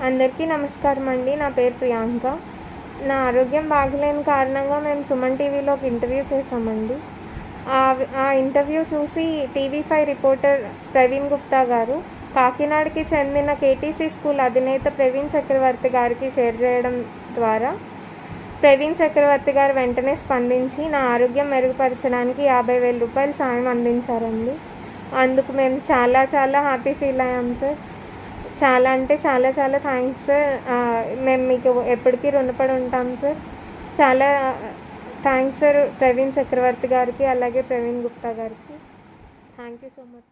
అందరికీ నమస్కారం అండి. నా పేరు ప్రియాంక. నా ఆరోగ్యం బాగలేని కారణంగా మేము సుమన్ టీవీలో ఒక ఇంటర్వ్యూ చేశామండి. ఆ ఇంటర్వ్యూ చూసి టీవీ5 రిపోర్టర్ ప్రవీణ్ గుప్తా గారు కాకినాడకి చెందిన కేటీసీ స్కూల్ అధినేత ప్రవీణ్ చక్రవర్తి గారికి షేర్ చేయడం ద్వారా ప్రవీణ్ చక్రవర్తి గారు వెంటనే స్పందించి నా ఆరోగ్యం మెరుగుపరచడానికి 50,000 రూపాయలు సాయం అందించారండి. అందుకు మేము చాలా హ్యాపీ ఫీల్ అయ్యాం సార్. చాలా అంటే చాలా థ్యాంక్స్ సార్. మేము మీకు ఎప్పటికీ రుణపడి ఉంటాం సార్. చాలా థ్యాంక్స్ సార్ ప్రవీణ్ చక్రవర్తి గారికి, అలాగే ప్రవీణ్ గుప్తా గారికి. Thank you so much.